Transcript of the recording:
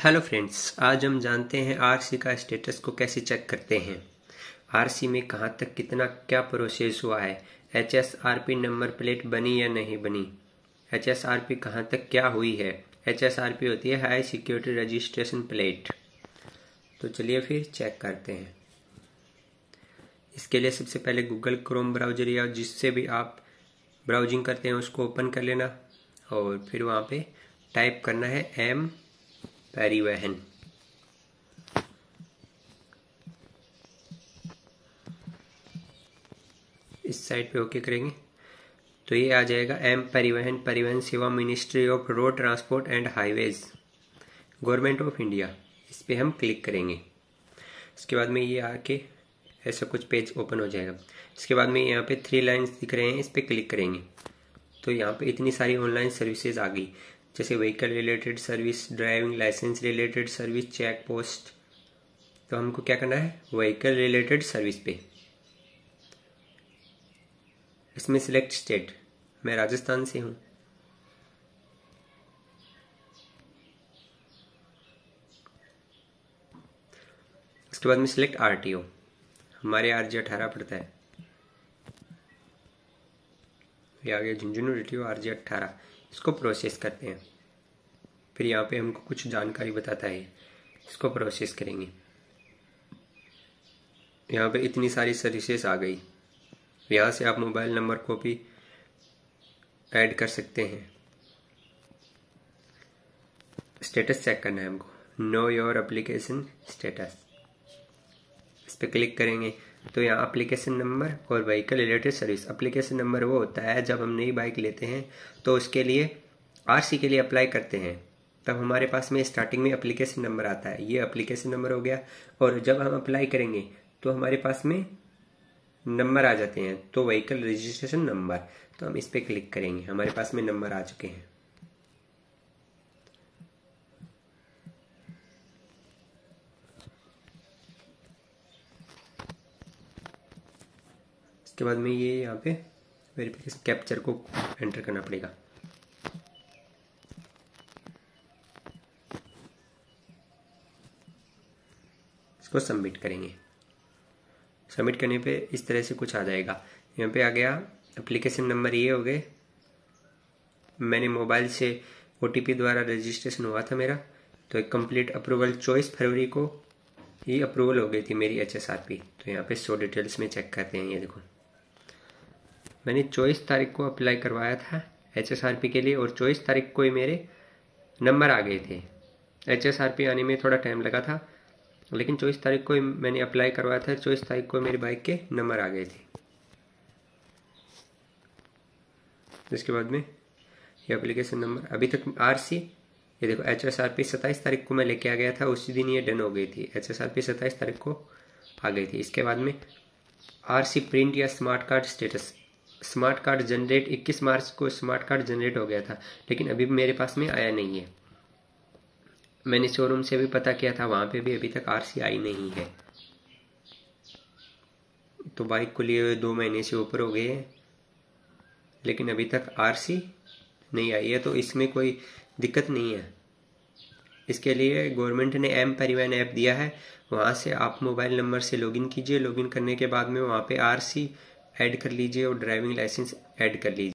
Hello friends, आज हम जानते हैं आरसी का स्टेटस को कैसे चेक करते हैं। आरसी में कहाँ तक कितना क्या प्रोसेस हुआ है, एचएसआरपी नंबर प्लेट बनी या नहीं बनी, एचएसआरपी कहाँ तक क्या हुई है। एचएसआरपी होती है हाई सिक्योरिटी रजिस्ट्रेशन प्लेट। तो चलिए फिर चेक करते हैं। इसके लिए सबसे पहले गूगल क्रोम ब्राउजर या जिससे भी आप ब्राउजिंग करते हैं उसको ओपन कर लेना और फिर वहाँ पे टाइप करना है एम परिवहन। इस साइट पे ओके करेंगे तो ये आ जाएगा एम परिवहन, परिवहन सेवा, ministry of road transport and highways, government of India. इस पे हम क्लिक करेंगे। इसके बाद में ये आके ऐसा कुछ पेज ओपन हो जाएगा। इसके बाद में यहाँ पे 3 लाइन्स दिख रहे हैं, इस पे क्लिक करेंगे तो यहाँ पे इतनी सारी ऑनलाइन सर्विसेज आ गई, जैसे vehicle related service, driving licence related service, check post. तो हमको क्या करना है, व्हीकल रिलेटेड सर्विस पे। इसमें सिलेक्ट स्टेट, मैं राजस्थान से हूँ। उसके बाद में सिलेक्ट आरटीओ, हमारे आरजे 18 पड़ता है। ये आ गया झुंझुनू RTO आरजे 18। इसको प्रोसेस करते हैं। फिर यहाँ पे हमको कुछ जानकारी बताता है, इसको प्रोसेस करेंगे। यहाँ पे इतनी सारी सर्विसेज आ गई। यहाँ से आप मोबाइल नंबर को भी ऐड कर सकते हैं। स्टेटस चेक करना है हमको, नो योर एप्लीकेशन स्टेटस। इस पर क्लिक करेंगे तो यहाँ एप्लीकेशन नंबर और vehicle related service. Application number वो होता है जब हम नई बाइक लेते हैं तो उसके लिए आरसी के लिए अप्लाई करते हैं, तब हमारे पास में स्टार्टिंग में एप्लीकेशन नंबर आता है। ये एप्लीकेशन नंबर हो गया। और जब हम अप्लाई करेंगे तो हमारे पास में नंबर आ जाते हैं, तो व्हीकल रजिस्ट्रेशन नंबर। तो हम इस पर क्लिक करेंगे, हमारे पास में नंबर आ चुके हैं। इसके बाद में ये यहाँ पे वेरिफिकेशन कैप्चर को एंटर करना पड़ेगा। इसको सबमिट करेंगे। सबमिट करने पे इस तरह से कुछ आ जाएगा। यहाँ पे आ गया एप्लीकेशन नंबर, ये हो गए। मैंने मोबाइल से OTP द्वारा रजिस्ट्रेशन हुआ था मेरा, तो एक कंप्लीट अप्रूवल 24 फरवरी को ही अप्रूवल हो गई थी मेरी HSRP। तो यहाँ पे 100 डिटेल्स में चेक करते हैं। ये देखो, मैंने 24 तारीख को अप्लाई करवाया था HSRP के लिए और 24 तारीख को ही मेरे नंबर आ गए थे। HSRP आने में थोड़ा टाइम लगा था, लेकिन 24 तारीख को मैंने अप्लाई करवाया था। 24 तारीख को मेरी बाइक के नंबर आ गए थे। इसके बाद में ये एप्लीकेशन नंबर अभी तक आरसी, ये देखो HSRP 27 तारीख को मैं लेके आ गया था, उसी दिन ये डन हो गई थी। HSRP 27 तारीख को आ गई थी। इसके बाद में आरसी प्रिंट या smart card status. Smart card generate 21 March को स्मार्ट कार्ड जनरेट हो गया था, लेकिन अभी मेरे पास में आया नहीं है। मैंने शोरूम से भी पता किया था, वहां पे भी अभी तक आरसी आई नहीं है। तो बाइक को लिए हुए 2 महीने से ऊपर हो गए हैं, लेकिन अभी तक आरसी नहीं आई है। तो इसमें कोई दिक्कत नहीं है। इसके लिए गवर्नमेंट ने एम परिवहन ऐप दिया है, वहां से आप मोबाइल नंबर से लॉगिन कीजिए। लॉगिन करने के बाद में वहां पे आरसी ऐड कर लीजिए और ड्राइविंग लाइसेंस ऐड कर लीजिए।